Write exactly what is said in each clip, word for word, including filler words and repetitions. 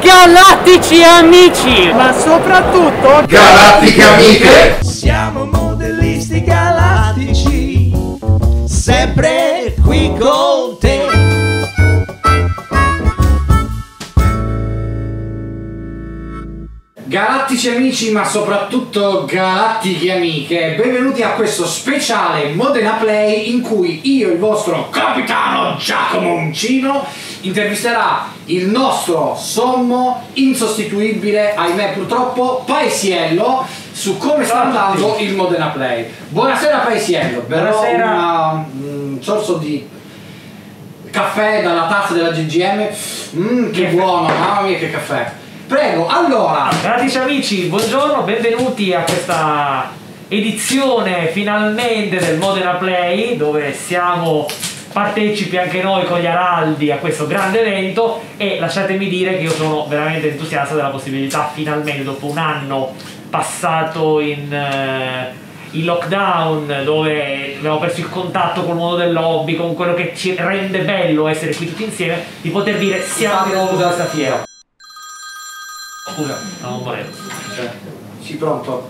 Galattici amici, ma soprattutto galattiche amiche. Siamo modellisti galattici, sempre qui con te. Galattici amici, ma soprattutto galattiche amiche, benvenuti a questo speciale Modena Play in cui io, il vostro capitano Giacomo Uncino, intervisterà il nostro sommo, insostituibile, ahimè purtroppo, Paesiello su come sta andando il Modena Play. Buonasera Paesiello, berrò un sorso di caffè dalla tazza della G G M. Mmm, che buono, mamma mia che caffè. Prego, allora. Galattici amici, buongiorno, benvenuti a questa edizione finalmente del Modena Play, dove siamo partecipi anche noi con gli Araldi a questo grande evento, e lasciatemi dire che io sono veramente entusiasta della possibilità finalmente, dopo un anno passato in, uh, in lockdown, dove abbiamo perso il contatto col mondo del lobby, con quello che ci rende bello essere qui tutti insieme, di poter dire siamo di nuovo da questa fiera. Scusa, non volevo. Cioè, sì, pronto?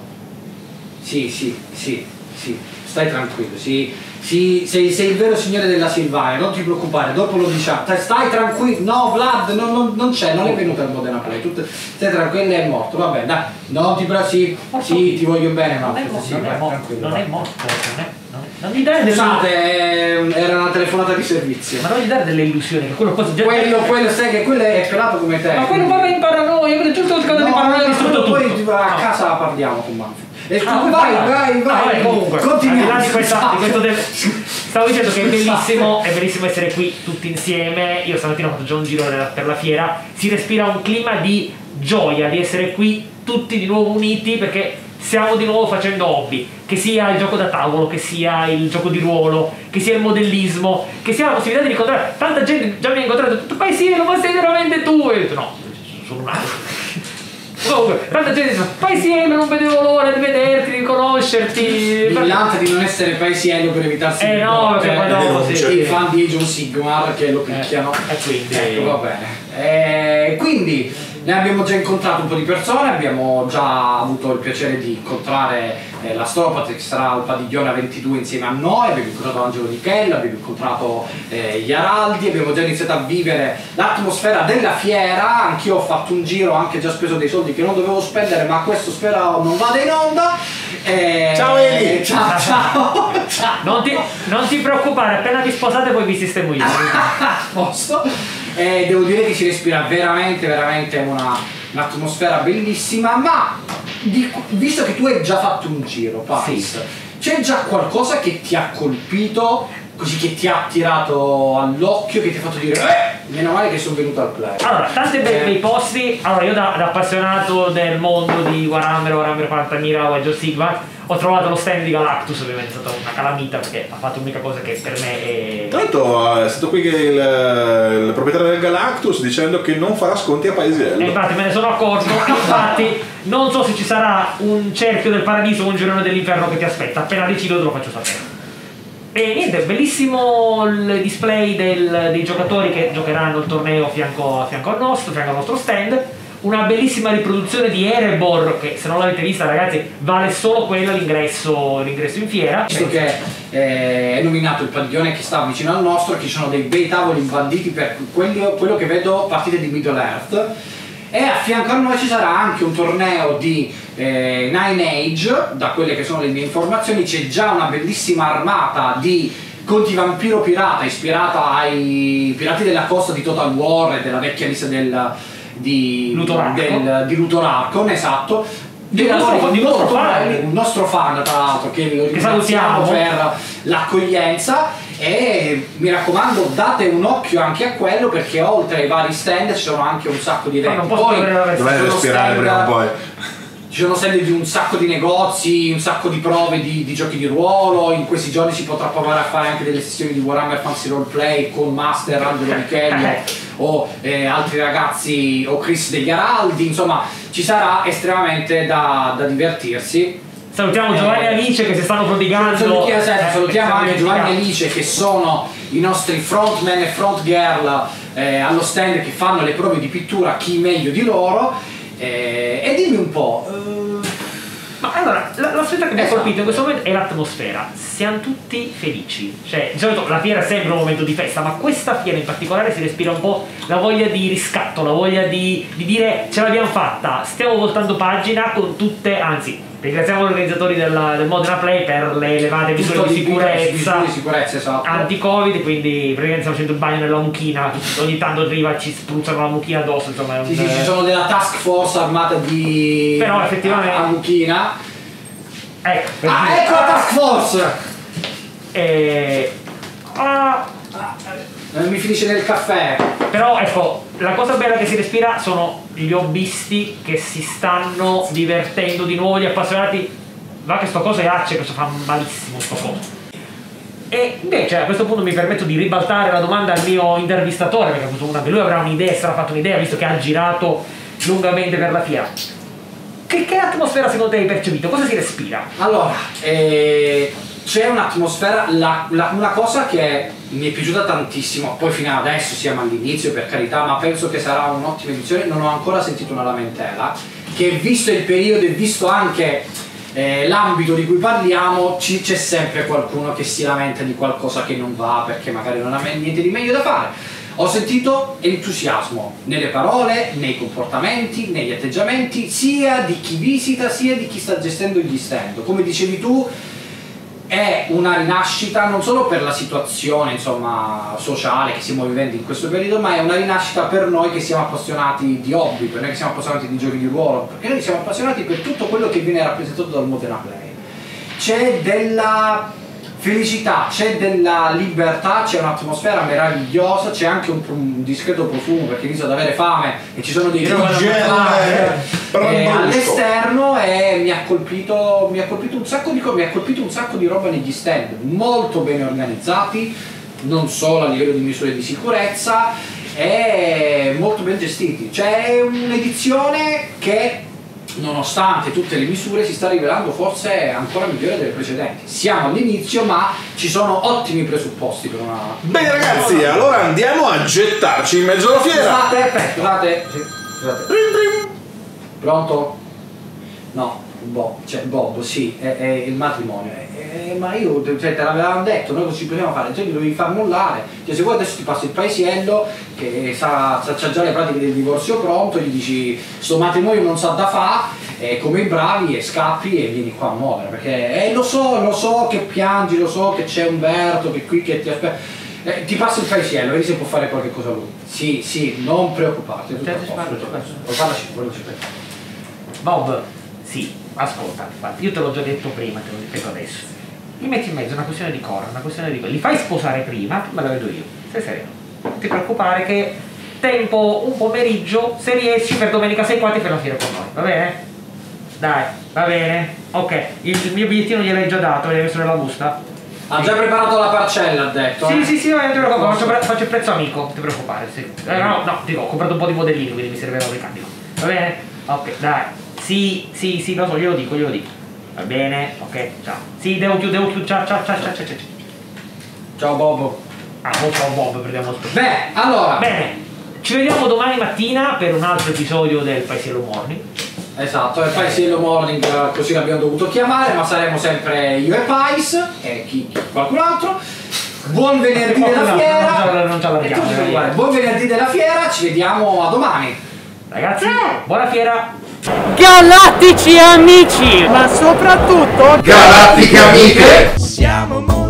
Sì, sì, sì, sì, stai tranquillo, sì, sì, sei, sei il vero signore della Silvania, non ti preoccupare, dopo lo diciamo, stai, stai tranquillo, no Vlad, non, non, non c'è, non è venuto al Modena Play, tutto, stai tranquillo, è morto, va bene, dai, non ti preoccupare, sì, sì, ti voglio bene, ma non è morto, sì, non, vai, è morto, tranquillo, non è morto, non è, non è, non gli dare delle... Scusate, era una telefonata di servizio. Ma non gli dare delle illusioni, che quello poi già... Quello, quello, sai che quello è pelato come te. Ma quello va in paranoia, quello è giusto che no, di paranoia distrutto tutto. Poi a no. casa parliamo con Manfred. E Ah, vai, vai, vai, vai, ah, vai, comunque, continuiamo. Al di là di, questa, di questo del... Stavo dicendo che è bellissimo, è bellissimo essere qui tutti insieme. Io stamattina ho fatto già un giro per la fiera. Si respira un clima di gioia di essere qui tutti di nuovo uniti, perché stiamo di nuovo facendo hobby, che sia il gioco da tavolo, che sia il gioco di ruolo, che sia il modellismo, che sia la possibilità di incontrare tanta gente. Già mi ha incontrato tutto, Paesiello, ma sei veramente tu? E ho detto no, sono un altro. Comunque, tanta gente dice, Paesiello, non vedevo l'ora di vederti, di conoscerti. Brillante di non essere Paesiello per evitarsi eh di no, perché poi dopo sì, sì. i fan di Age of Sigmar che lo picchiano. Eh, e quindi ecco, va bene. Eh, quindi ne abbiamo già incontrato un po' di persone, abbiamo già avuto il piacere di incontrare eh, la Stropate, che sarà al Padiglione ventidue insieme a noi, abbiamo incontrato Angelo Di Chella, abbiamo incontrato eh, gli Araldi, abbiamo già iniziato a vivere l'atmosfera della fiera. Anch'io ho fatto un giro, anche già speso dei soldi che non dovevo spendere, ma questo spero non vada in onda. Eh, ciao Eli! Ciao, ciao, ciao. Non ti, non ti preoccupare, appena vi sposate poi vi sistemo io. A posto. Eh, devo dire che si respira veramente, veramente una, un'atmosfera bellissima, ma di, visto che tu hai già fatto un giro, Pais, sì, c'è già qualcosa che ti ha colpito, così che ti ha attirato all'occhio, che ti ha fatto dire eh, meno male che sono venuto al Play? Allora, tanti bei, bei posti. Allora, io da, da appassionato del mondo di Warhammer, Warhammer quarantamila o Age of Sigmar, ho trovato lo stand di Galactus, ovviamente è stata una calamita perché ha fatto l'unica cosa che per me è... Tra l'altro è stato qui il, il proprietario del Galactus dicendo che non farà sconti a Paesiello. E infatti me ne sono accorto, infatti non so se ci sarà un cerchio del paradiso o un girone dell'inferno che ti aspetta, appena decido te lo faccio sapere. E niente, bellissimo il display del, dei giocatori che giocheranno il torneo a fianco, a fianco al nostro, a fianco al nostro stand. Una bellissima riproduzione di Erebor, che se non l'avete vista ragazzi vale solo quella l'ingresso, l'ingresso in fiera. Visto che eh, è nominato il padiglione che sta vicino al nostro, che ci sono dei bei tavoli imbanditi per quello, quello che vedo partite di Middle Earth, e a fianco a noi ci sarà anche un torneo di eh, Nine Age. Da quelle che sono le mie informazioni c'è già una bellissima armata di Conti Vampiro Pirata ispirata ai Pirati della Costa di Total War e della vecchia lista del di Luthor, di Luthor Archon, esatto, di un nostro, di nostro fan, un nostro fan tra l'altro, che lo ringraziamo per l'accoglienza. E mi raccomando, date un occhio anche a quello, perché oltre ai vari stand ci sono anche un sacco di eventi. Poi dovete respirare prima o poi. Ci sono stand di un sacco di negozi, un sacco di prove di, di giochi di ruolo. In questi giorni si potrà provare a fare anche delle sessioni di Warhammer Fantasy Roleplay con Master Angelo Michello o eh, altri ragazzi, o Chris degli Araldi. Insomma, ci sarà estremamente da, da divertirsi. Salutiamo Giovanni e Alice che si stanno prodigando. Salutiamo, eh, salutiamo anche Giovanni e Alice che sono i nostri frontman e front girl eh, allo stand che fanno le prove di pittura, chi meglio di loro. Eh, e dimmi un po'. Eh... Ma allora, la- l'aspetto che mi ha Esatto. colpito in questo momento è l'atmosfera. Siamo tutti felici. Cioè, di solito la fiera è sempre un momento di festa, ma questa fiera in particolare si respira un po' la voglia di riscatto, la voglia di, di dire ce l'abbiamo fatta, stiamo voltando pagina con tutte, anzi, ringraziamo gli organizzatori della- del Modena Play per le elevate misure Tutto di di- sicurezza. misure di sicurezza, esatto. Anti-Covid, quindi praticamente stiamo facendo il bagno nella mucchina, ogni tanto arriva ci spruzzano la mucchina addosso, insomma è un, Sì, sì, ci sono della task force armata di Però, effettivamente- a, a mucchina. ecco, per Ah, dire- ecco la task force! Eh, ah, Eh, mi finisce nel caffè. però ecco, la cosa bella che si respira sono gli hobbisti che si stanno divertendo di nuovo, gli appassionati. Va che sto coso è acce, questo fa malissimo sto coso. E invece a questo punto mi permetto di ribaltare la domanda al mio intervistatore, perché a questo punto anche lui avrà un'idea, sarà fatto un'idea, visto che ha girato lungamente per la fiera. Che, che atmosfera secondo te hai percepito? Cosa si respira? Allora, eh, c'è un'atmosfera, la- la- una cosa che mi è piaciuta tantissimo, poi fino ad adesso siamo all'inizio per carità, ma penso che sarà un'ottima edizione, non ho ancora sentito una lamentela, che visto il periodo e visto anche eh, l'ambito di cui parliamo, ci- c'è sempre qualcuno che si lamenta di qualcosa che non va perché magari non ha me- niente di meglio da fare. Ho sentito entusiasmo nelle parole, nei comportamenti, negli atteggiamenti, sia di chi visita sia di chi sta gestendo gli stand. Come dicevi tu, è una rinascita non solo per la situazione insomma sociale che stiamo vivendo in questo periodo, ma è una rinascita per noi che siamo appassionati di hobby, per noi che siamo appassionati di giochi di ruolo, perché noi siamo appassionati per tutto quello che viene rappresentato dal Modena Play. C'è della felicità, c'è della libertà, c'è un'atmosfera meravigliosa, c'è anche un, un discreto profumo perché inizio ad avere fame e ci sono dei Io roba da gel, mangiare, però eh, brusco. all'esterno e mi ha colpito mi ha colpito un sacco di cose, mi ha colpito un sacco di roba negli stand, molto bene organizzati, non solo a livello di misure di sicurezza, e molto ben gestiti. C'è un'edizione che nonostante tutte le misure si sta rivelando forse ancora migliore delle precedenti. Siamo all'inizio, ma ci sono ottimi presupposti per una... Bene ragazzi, allora andiamo a gettarci in mezzo alla fiera. Scusate, scusate, sì, scusate. Pronto? No, Bob, cioè Bob, sì, è, è il matrimonio. Eh, ma io, cioè, te l'avevamo detto, noi così potevamo fare, cioè li dovevi far mollare. Cioè, se vuoi adesso ti passo il paesiello che sa, sa c'ha già le pratiche del divorzio pronto, gli dici sto matrimonio non sa da fa, eh, come i bravi, e scappi e vieni qua a muovere. Perché eh, lo so, lo so che piangi, lo so che c'è Umberto che qui che ti aspetta. Eh, ti passo il paesiello, vedi se può fare qualche cosa lui. Sì, sì, non preoccuparti, è tutto a Certo, posto, parlo, tutto a parlo. posto. Parlaci, parlaci. Bob, sì, ascolta, infatti, io te l'ho già detto prima, te lo ripeto adesso. Mi metti in mezzo una questione di coro, una questione di... li fai sposare prima, me la vedo io, stai sereno. Non ti preoccupare che tempo un pomeriggio, se riesci per domenica sei qua ti fai la fiera con noi, va bene? Dai, va bene? Ok, il, il mio bigliettino gliel'hai già dato, l'hai messo nella busta? Ha già preparato la parcella, ha detto. Sì, eh? sì, sì, non ti preoccupare, faccio, pre- faccio il prezzo amico, non ti preoccupare, sì. Eh, no, no, dico, ho comprato un po' di modellini, quindi mi servirà un ricambio. Va bene? Ok, dai. Sì, sì, sì, lo so, glielo dico, glielo dico. Va bene? Ok, ciao. Sì, devo chiudere, devo chiudere, ciao, ciao, ciao, ciao, ciao, ciao. Ciao Bob. Ah, oh, ciao Bob, prendiamo il Beh, allora. Bene, ci vediamo domani mattina per un altro episodio del Paesiello Morning. Esatto, è Paesiello Morning, così l'abbiamo dovuto chiamare, ma saremo sempre io e Pais e chi, chi qualcun altro. Buon venerdì No, della no, fiera. non ce l'abbiamo, E tu, eh. guarda, buon venerdì della fiera, ci vediamo a domani. Ragazzi, buona fiera! Galattici amici, ma soprattutto Galattiche amiche! Siamo